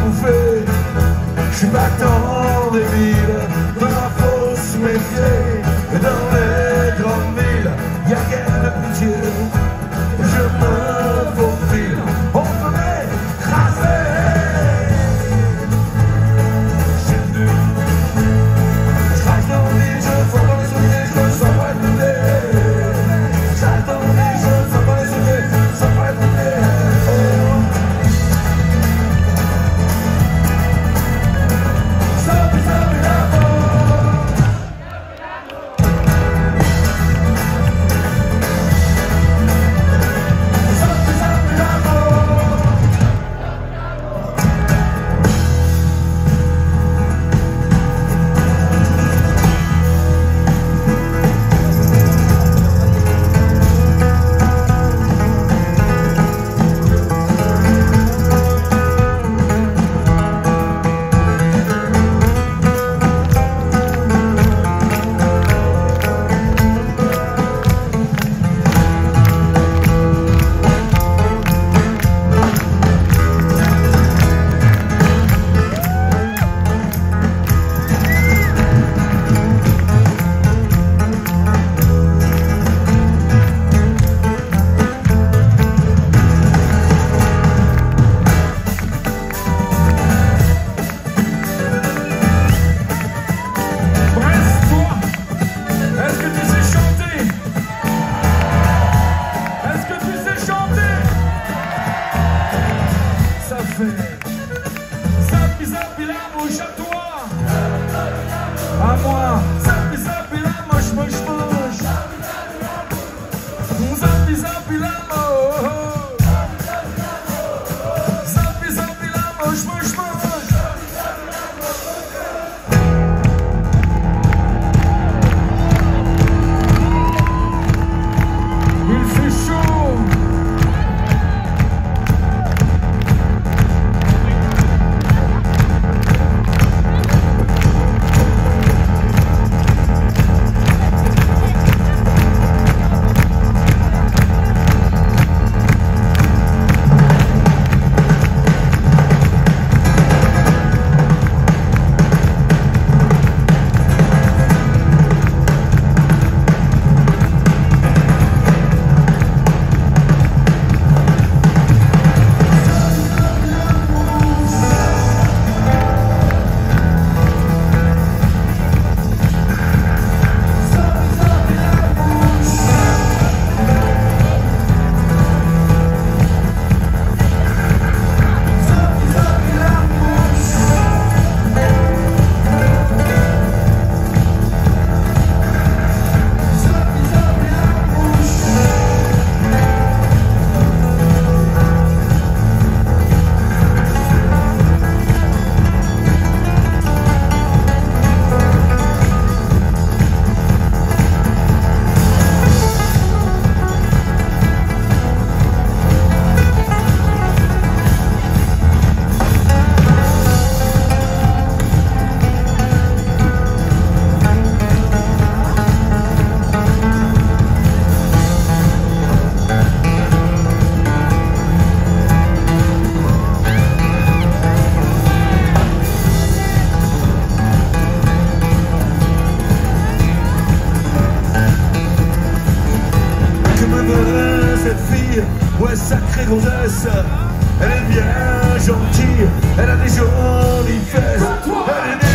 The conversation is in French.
bouffer. Je suis pas dans les villes, de ma faut se méfier. Et dans les grandes villes, y'a guère de pitié. Je me faufile, on peut m'écraser. Je reste dans les jeux, faut pas les souliers, je me sens pas écouté. Je reste dans les jeux, faut pas les souliers, je me sens pas écouté. Zapi zapi la mouche à toi, à moi. Zapi zapi la mouche mouche mouche. Zapi zapi la mouche. Zapi zapi la mouche mouche mouche. Il fait chaud. Ouais, sacrée gonzesse, elle est bien gentille, elle a des jolies fesses, elle est